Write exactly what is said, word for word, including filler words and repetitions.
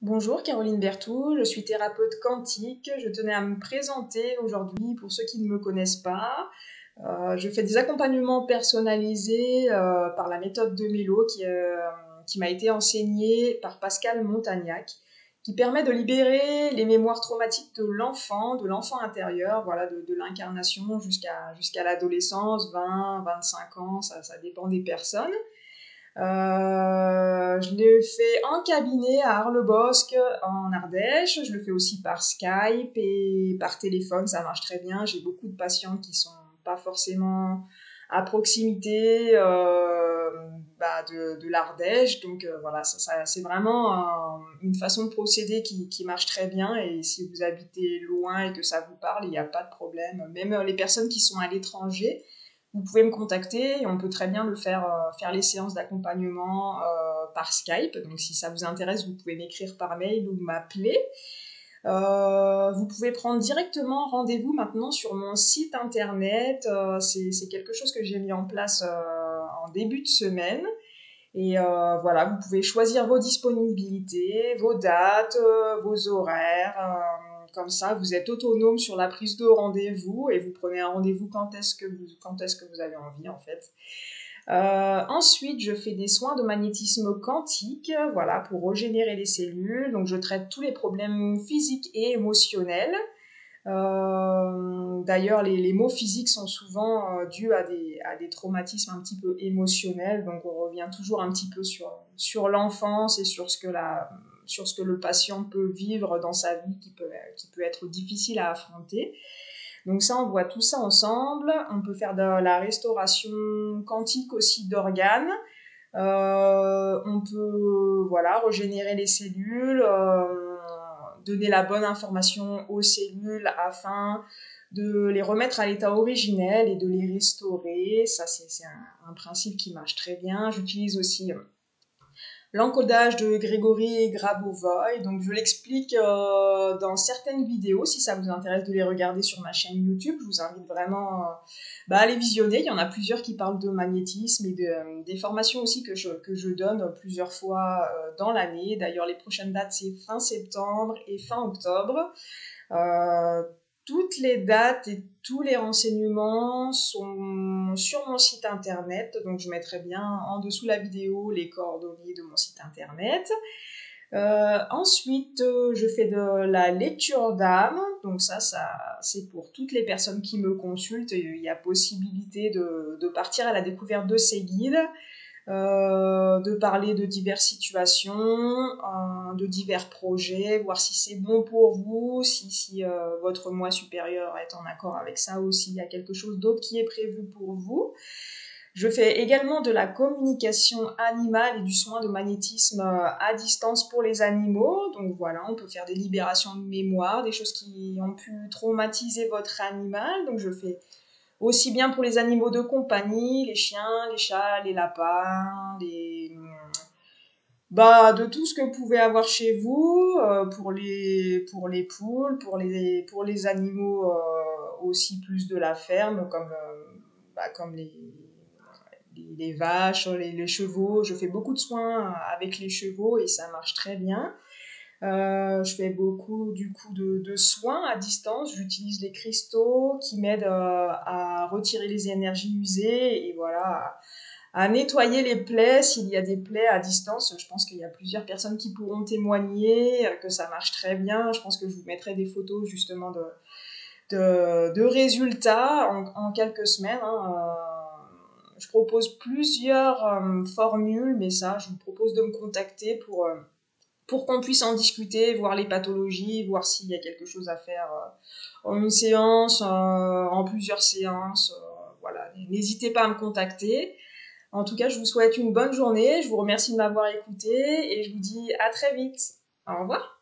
Bonjour Caroline Berthoud, je suis thérapeute quantique. Je tenais à me présenter aujourd'hui pour ceux qui ne me connaissent pas. Euh, je fais des accompagnements personnalisés euh, par la méthode de Mélo qui, euh, qui m'a été enseignée par Pascal Montagnac, qui permet de libérer les mémoires traumatiques de l'enfant, de l'enfant intérieur, voilà, de, de l'incarnation jusqu'à jusqu'à l'adolescence, vingt, vingt-cinq ans, ça, ça dépend des personnes. Euh, je le fais en cabinet à Arlebosc en Ardèche. Je le fais aussi par Skype et par téléphone, ça marche très bien. J'ai beaucoup de patients qui sont pas forcément à proximité euh, bah, de, de l'Ardèche. Donc euh, voilà, ça, ça, c'est vraiment euh, une façon de procéder qui, qui marche très bien. Et si vous habitez loin et que ça vous parle, il n'y a pas de problème. Même les personnes qui sont à l'étranger, vous pouvez me contacter et on peut très bien le faire, euh, faire les séances d'accompagnement euh, par Skype. Donc si ça vous intéresse, vous pouvez m'écrire par mail ou m'appeler. Euh, vous pouvez prendre directement rendez-vous maintenant sur mon site internet. Euh, c'est, c'est quelque chose que j'ai mis en place euh, en début de semaine. Et euh, voilà, vous pouvez choisir vos disponibilités, vos dates, euh, vos horaires. Euh, comme ça, vous êtes autonome sur la prise de rendez-vous et vous prenez un rendez-vous quand est-ce que vous, quand est-ce que vous avez envie en fait. Euh, ensuite, je fais des soins de magnétisme quantique, voilà, pour régénérer les cellules. Donc, je traite tous les problèmes physiques et émotionnels. Euh, D'ailleurs, les, les maux physiques sont souvent euh, dus à des, à des traumatismes un petit peu émotionnels, donc on revient toujours un petit peu sur, sur l'enfance et sur ce, que la, sur ce que le patient peut vivre dans sa vie qui peut, qui peut être difficile à affronter. Donc ça, on voit tout ça ensemble. On peut faire de la restauration quantique aussi d'organes. Euh, on peut voilà, régénérer les cellules, euh, donner la bonne information aux cellules afin de les remettre à l'état originel et de les restaurer. Ça, c'est, c'est un, un principe qui marche très bien. J'utilise aussi l'encodage de Grégory Grabovoy. Donc, je l'explique euh, dans certaines vidéos. Si ça vous intéresse de les regarder sur ma chaîne YouTube, je vous invite vraiment euh, bah, à les visionner. Il y en a plusieurs qui parlent de magnétisme et de, euh, des formations aussi que je, que je donne plusieurs fois euh, dans l'année. D'ailleurs, les prochaines dates, c'est fin septembre et fin octobre. Euh, Toutes les dates et tous les renseignements sont sur mon site internet, donc je mettrai bien en dessous la vidéo les coordonnées de mon site internet. Euh, ensuite, euh, je fais de la lecture d'âme, donc ça, ça c'est pour toutes les personnes qui me consultent. Il y a possibilité de, de partir à la découverte de ces guides. Euh, de parler de diverses situations, euh, de divers projets, voir si c'est bon pour vous, si, si euh, votre moi supérieur est en accord avec ça ou s'il y a quelque chose d'autre qui est prévu pour vous. Je fais également de la communication animale et du soin de magnétisme à distance pour les animaux. Donc voilà, on peut faire des libérations de mémoire, des choses qui ont pu traumatiser votre animal. Donc je fais aussi bien pour les animaux de compagnie, les chiens, les chats, les lapins, les... Bah, de tout ce que vous pouvez avoir chez vous, euh, pour les, pour les poules, pour les, pour les animaux euh, aussi plus de la ferme, comme, euh, bah, comme les, les, les vaches, les, les chevaux. Je fais beaucoup de soins avec les chevaux et ça marche très bien. Euh, je fais beaucoup du coup de, de soins à distance. J'utilise les cristaux qui m'aident euh, à retirer les énergies usées et voilà à, à nettoyer les plaies s'il y a des plaies à distance. Je pense qu'il y a plusieurs personnes qui pourront témoigner que ça marche très bien. Je pense que je vous mettrai des photos justement de, de, de résultats en, en quelques semaines. Hein. Euh, je propose plusieurs euh, formules, mais ça, je vous propose de me contacter pour... Euh, pour qu'on puisse en discuter, voir les pathologies, voir s'il y a quelque chose à faire euh, en une séance, euh, en plusieurs séances. Euh, voilà, n'hésitez pas à me contacter. En tout cas, je vous souhaite une bonne journée. Je vous remercie de m'avoir écouté et je vous dis à très vite. Au revoir.